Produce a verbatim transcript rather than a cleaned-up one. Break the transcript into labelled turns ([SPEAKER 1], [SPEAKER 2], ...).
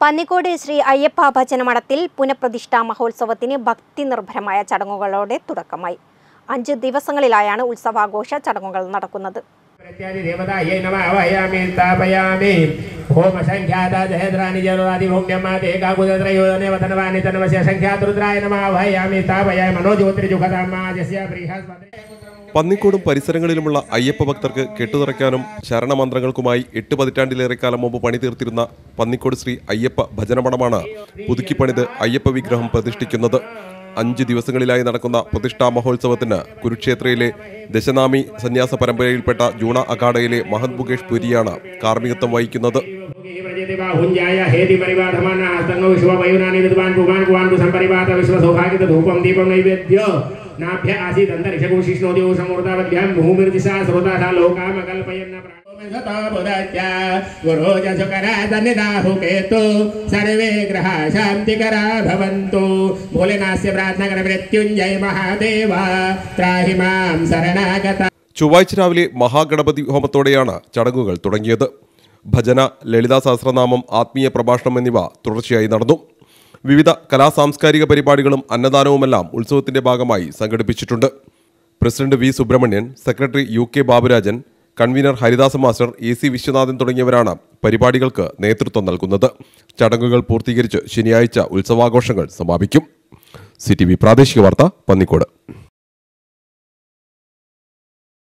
[SPEAKER 1] പന്നിക്കോട് ശ്രീ അയ്യപ്പ ഭജന മഠത്തിൽ പുനഃപ്രതിഷ്ഠാ മഹോത്സവത്തിന് ഭക്തി നിർഭരമായ ചടങ്ങുകളോടെ തുടക്കമായി. അഞ്ച് ദിവസങ്ങളിലായാണ് ഉത്സവാഘോഷ ചടങ്ങുകൾ നടക്കുന്നത്.
[SPEAKER 2] പന്നിക്കോടും പരിസരങ്ങളിലുമുള്ള അയ്യപ്പ ഭക്തർക്ക് കെട്ടുനിറയ്ക്കാനും ശരണമന്ത്രങ്ങൾക്കുമായി എട്ട് പതിറ്റാണ്ടിലേറെ കാലം മുമ്പ് പണി തീർത്തിരുന്ന പന്നിക്കോട് ശ്രീ അയ്യപ്പ ഭജനമഠമാണ് പുതുക്കിപ്പണിത് അയ്യപ്പ വിഗ്രഹം പ്രതിഷ്ഠിക്കുന്നത്. അഞ്ച് ദിവസങ്ങളിലായി നടക്കുന്ന പ്രതിഷ്ഠാ മഹോത്സവത്തിന് കുരുക്ഷേത്രയിലെ ദശനാമി സന്യാസ പരമ്പരയിൽപ്പെട്ട ജൂണ അഖാഡയിലെ മഹത് മുകേഷ് പുരിയാണ് കാർമ്മികത്വം വഹിക്കുന്നത്. ചൊവ്വാഴ്ച രാവിലെ മഹാഗണപതി ഹോമത്തോടെയാണ് ചടങ്ങുകൾ തുടങ്ങിയത്. ഭജന, ലളിതാ സഹസ്രനാമം, ആത്മീയ പ്രഭാഷണം എന്നിവ തുടർച്ചയായി നടന്നു. വിവിധ കലാസാംസ്കാരിക പരിപാടികളും അന്നദാനവുമെല്ലാം ഉത്സവത്തിന്റെ ഭാഗമായി സംഘടിപ്പിച്ചിട്ടുണ്ട്. President V Subrahmanyan, secretary U K Baburajan, convener Haridasa master, A C Viswanathan തുടങ്ങിയവരാണ് പരിപാടികൾക്ക് നേതൃത്വം നൽകുന്നത്. ചടങ്ങുകൾ പൂർത്തീകരിച്ച് ശനിയാഴ്ച ഉത്സവാഘോഷങ്ങൾ സമാപിക്കും. സി ടി വി പ്രാദേശിക വാർത്ത, പന്നിക്കോട്.